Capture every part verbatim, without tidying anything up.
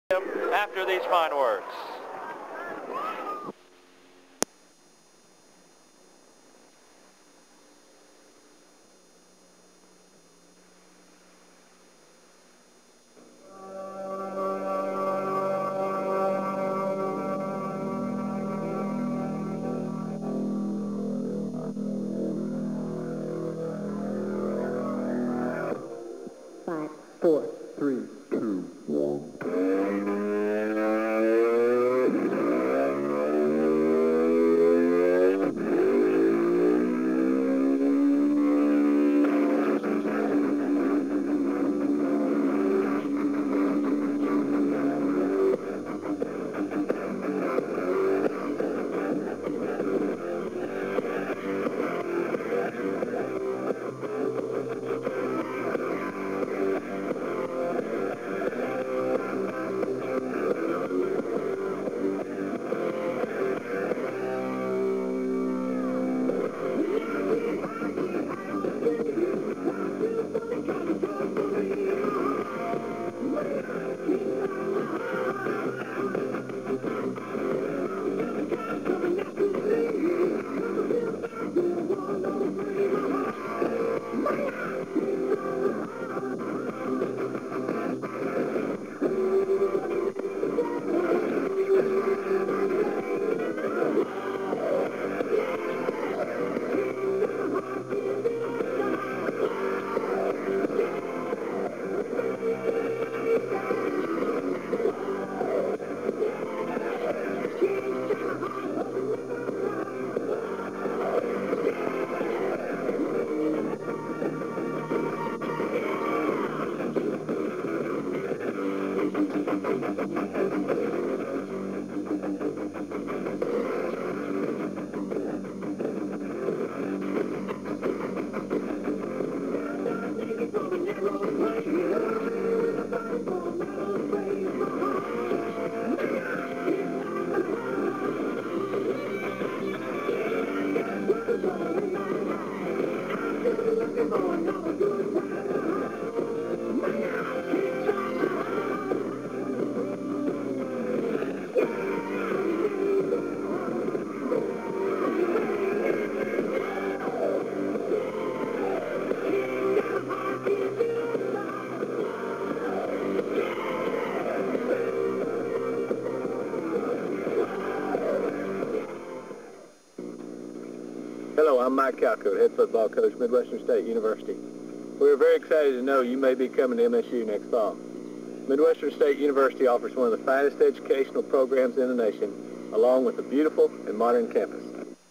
after these fine words. Five, four, three, two, one. Hello, I'm Mike Calcote, head football coach, Midwestern State University. We are very excited to know you may be coming to M S U next fall. Midwestern State University offers one of the finest educational programs in the nation, along with a beautiful and modern campus.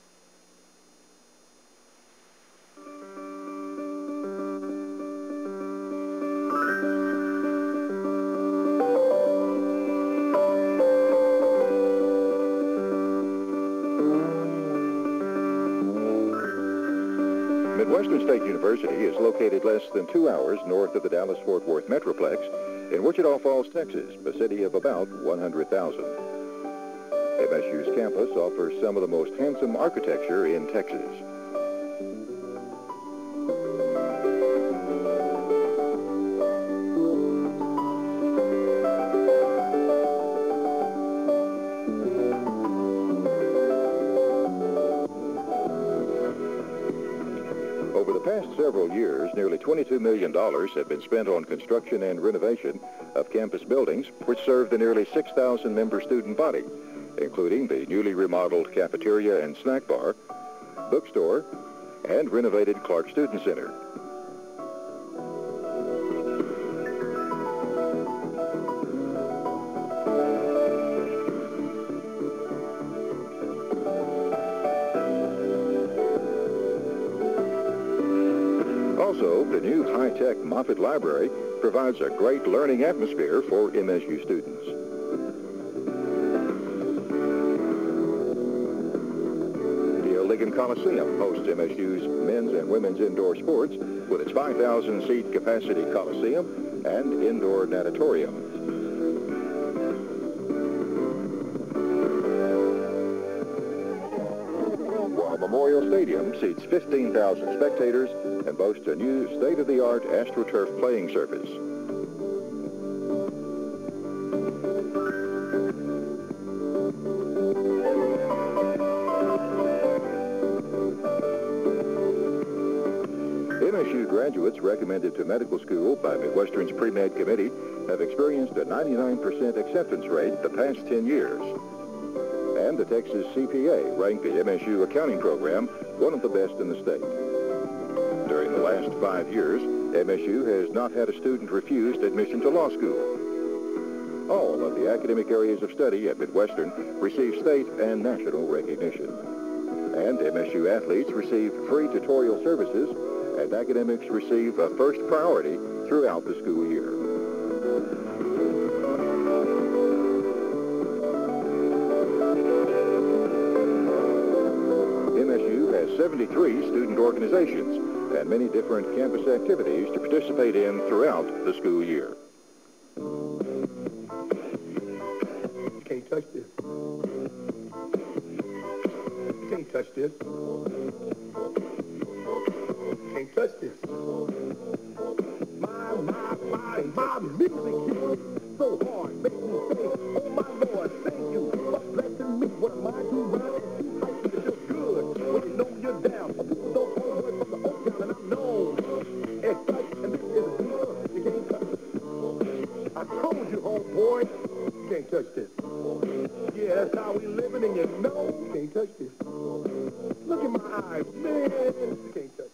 Midwestern State University is located less than two hours north of the Dallas-Fort Worth Metroplex in Wichita Falls, Texas, a city of about one hundred thousand. M S U's campus offers some of the most handsome architecture in Texas. Over the past several years, nearly twenty-two million dollars have been spent on construction and renovation of campus buildings, which serve the nearly six thousand member student body, including the newly remodeled cafeteria and snack bar, bookstore, and renovated Clark Student Center. Also, the new high-tech Moffitt Library provides a great learning atmosphere for M S U students. The O'Ligon Coliseum hosts M S U's men's and women's indoor sports with its five thousand seat capacity Coliseum and indoor natatorium. While Memorial Stadium seats fifteen thousand spectators and boasts a new state-of-the-art AstroTurf playing surface. graduates recommended to medical school by Midwestern's pre-med committee have experienced a ninety-nine percent acceptance rate the past ten years. And the Texas C P A ranked the M S U accounting program one of the best in the state. During the last five years, M S U has not had a student refused admission to law school. All of the academic areas of study at Midwestern receive state and national recognition. And M S U athletes receive free tutorial services, and academics receive a first priority throughout the school year. M S U has seventy-three student organizations and many different campus activities to participate in throughout the school year. You can't touch this. You can't touch this. You can't touch this. My, my, my, my music hits so hard, make me say, oh my Lord, thank you for blessing me. What am I doing? It feels good when you know you're down. People don't hold word from the old town, and I'm known as such, and this is real. You can't touch it. I told you, homeboy, you can't touch this. Yeah, that's how we living, and you know you can't touch this. Look at my eyes, man, you can't touch it.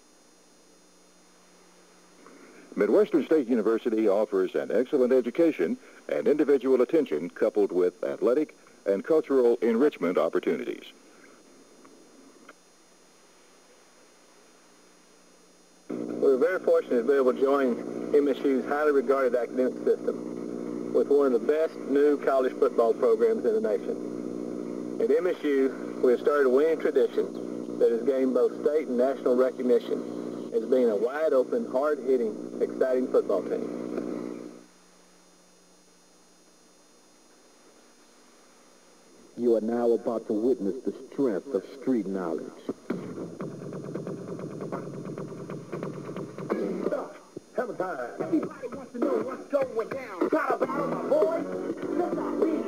Midwestern State University offers an excellent education and individual attention coupled with athletic and cultural enrichment opportunities. We're very fortunate to be able to join M S U's highly regarded academic system with one of the best new college football programs in the nation. At M S U, we have started a winning tradition that has gained both state and national recognition as being a wide-open, hard-hitting, exciting football team. You are now about to witness the strength of street knowledge. Have a time. Everybody wants to know what's going down. Got a battle, my boy? Let's not leave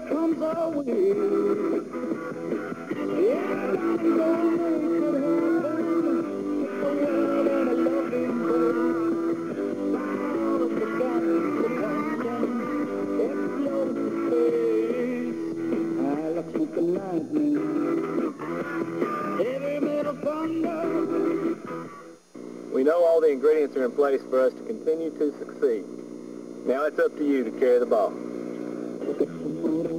comes our way. Yeah, I'm gonna make it happen. Take the world and a loving embrace. Out of the sky, the one can explode space. I like smoke and lightning. Heavy metal thunder. We know all the ingredients are in place for us to continue to succeed. Now it's up to you to carry the ball.